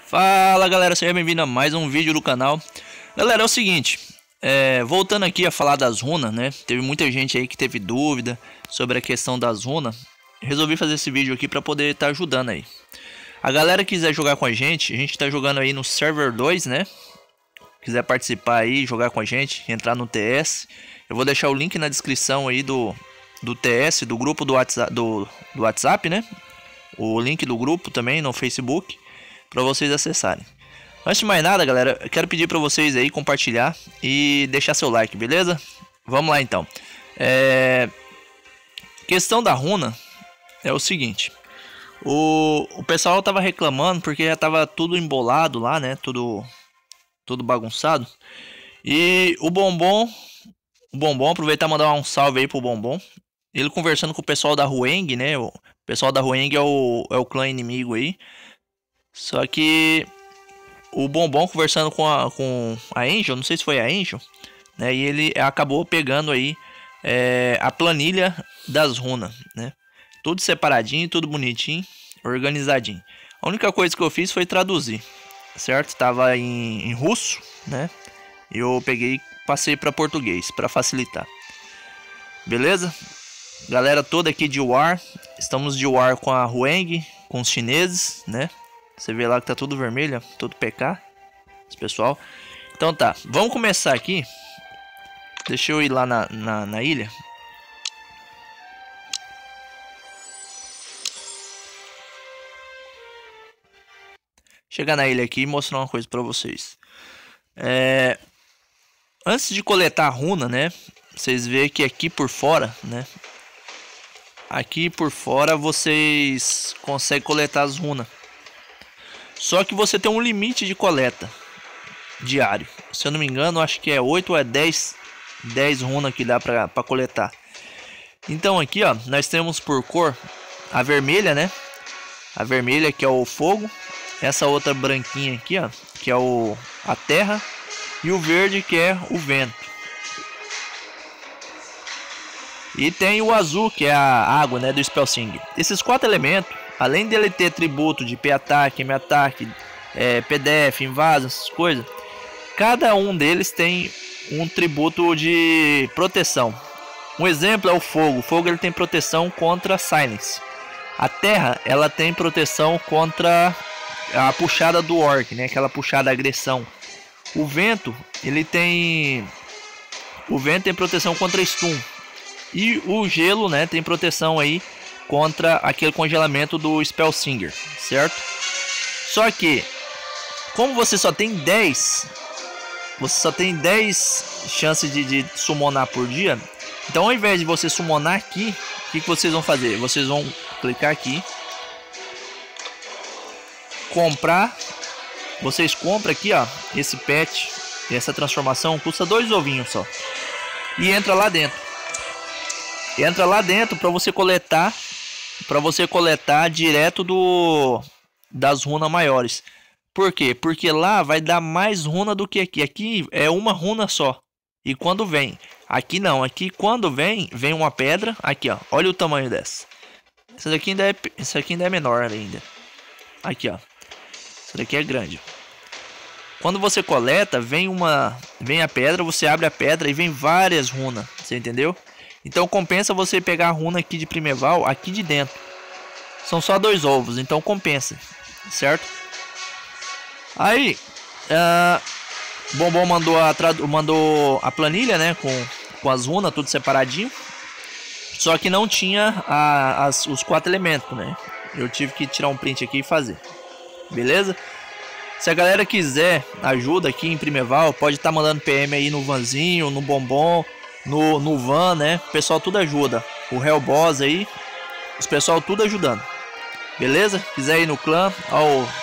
Fala galera, seja bem-vindo a mais um vídeo do canal. Galera, é o seguinte, voltando aqui a falar das runas, né? Teve muita gente aí que teve dúvida sobre a questão das runas. Resolvi fazer esse vídeo aqui para poder estar ajudando aí. A galera que quiser jogar com a gente tá jogando aí no server 2, né? Quiser participar aí, jogar com a gente, entrar no TS. Eu vou deixar o link na descrição aí do TS, do grupo do WhatsApp, né? O link do grupo também no Facebook, para vocês acessarem. Antes de mais nada, galera, eu quero pedir para vocês aí compartilhar e deixar seu like, beleza? Vamos lá então. Questão da runa é o seguinte. O pessoal tava reclamando porque já tava tudo embolado lá, né? Tudo bagunçado. E o Bombom, aproveitar e mandar um salve aí pro Bombom. Ele conversando com o pessoal da Rueng, né? O pessoal da Rueng é o clã inimigo aí. Só que o Bombom conversando com a Angel, não sei se foi a Angel, né? E ele acabou pegando aí a planilha das runas, né? Tudo separadinho, tudo bonitinho, organizadinho. A única coisa que eu fiz foi traduzir, certo? Tava em russo, né? E eu peguei e passei para português para facilitar. Beleza? Galera toda aqui de War, estamos de War com a Rueng, com os chineses, né? Você vê lá que tá tudo vermelho, tudo PK, esse pessoal. Então tá, vamos começar aqui. Deixa eu ir lá na ilha. Chegar na ilha aqui e mostrar uma coisa pra vocês. Antes de coletar a runa, né? Vocês veem que aqui por fora, né? Aqui por fora vocês conseguem coletar as runas. Só que você tem um limite de coleta diário. Se eu não me engano, acho que é 8 ou é 10 runas que dá pra coletar. Então aqui, ó, nós temos por cor a vermelha, né? A vermelha que é o fogo. Essa outra branquinha aqui, ó, que é a terra. E o verde que é o vento. E tem o azul que é a água, né, do Spellsinger. Esses quatro elementos, além dele ter tributo de P-Ataque, M-Ataque, PDF, Invasa, essas coisas, cada um deles tem um tributo de proteção. Um exemplo é o fogo. O fogo ele tem proteção contra Silence. A terra ela tem proteção contra a puxada do Orc, né, aquela puxada agressão. O vento tem proteção contra stun. E o gelo, né, tem proteção aí contra aquele congelamento do Spellsinger, certo? Só que, como você só tem 10 chances de summonar por dia, então ao invés de você summonar aqui, o que vocês vão fazer? Vocês vão clicar aqui, comprar, vocês compram aqui, ó, esse pet, essa transformação, custa 2 ovinhos só, e entra lá dentro. Entra lá dentro para você coletar direto das runas maiores. Por quê? Porque lá vai dar mais runa do que aqui. Aqui é uma runa só. E quando vem, aqui não, aqui quando vem uma pedra, aqui ó, olha o tamanho dessa. Essa aqui ainda é menor ainda. Aqui ó. Essa daqui é grande. Quando você coleta, vem a pedra, você abre a pedra e vem várias runas, você entendeu? Então compensa você pegar a runa aqui de Primeval, aqui de dentro. São só 2 ovos, então compensa, certo? Aí, Bombom mandou a planilha, né, com as runas, tudo separadinho. Só que não tinha os 4 elementos, né? Eu tive que tirar um print aqui e fazer. Beleza? Se a galera quiser ajuda aqui em Primeval, pode estar mandando PM aí no Vanzinho, no Bombom, no Van, né? O pessoal tudo ajuda. O Hellboss aí, os pessoal tudo ajudando. Beleza? Quiser ir no clã, ó, o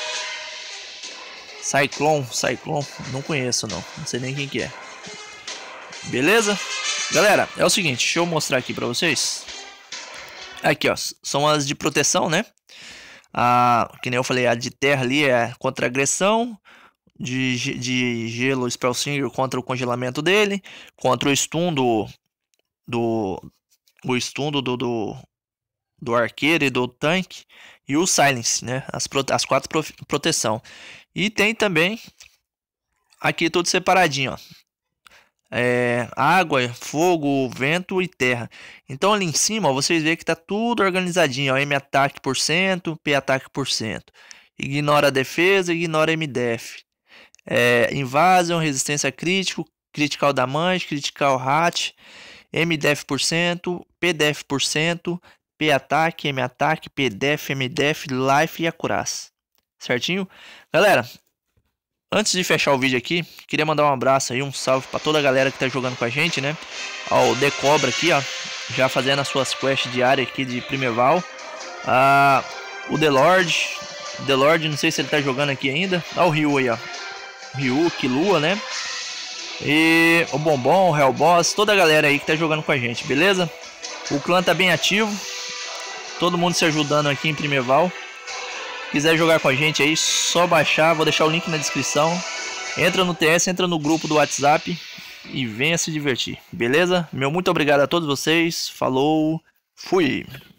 Cyclone, não conheço não sei nem quem que é. Beleza? Galera, é o seguinte, deixa eu mostrar aqui pra vocês. Aqui, ó, são as de proteção, né? Que nem eu falei, a de terra ali é contra agressão. De gelo Spellsinger contra o congelamento dele, contra o stun do do arqueiro e do tanque. E o silence, né? As 4 proteção. E tem também aqui tudo separadinho, ó. Água, fogo, vento e terra. Então ali em cima, ó, vocês veem que tá tudo organizadinho, ó. M ataque por cento, P ataque por cento. Ignora a defesa, ignora MDF. Invasion, resistência crítico, critical damage, critical hat, MDF por cento, PDF por cento, P ataque, M ataque, PDF, MDF, life e acuraz. Certinho? Galera, antes de fechar o vídeo aqui, queria mandar um abraço aí, um salve para toda a galera que tá jogando com a gente, né? Ó, o Decobra aqui, ó, já fazendo as suas quests diárias aqui de Primeval. O The Lord, não sei se ele tá jogando aqui ainda. Ó o Ryu aí, ó. Ryu, Killua, né? E o Bombom, o Hellboss, toda a galera aí que tá jogando com a gente, beleza? O clã tá bem ativo. Todo mundo se ajudando aqui em Primeval. Quiser jogar com a gente aí, só baixar, vou deixar o link na descrição. Entra no TS, entra no grupo do WhatsApp e venha se divertir, beleza? Meu muito obrigado a todos vocês, falou, fui!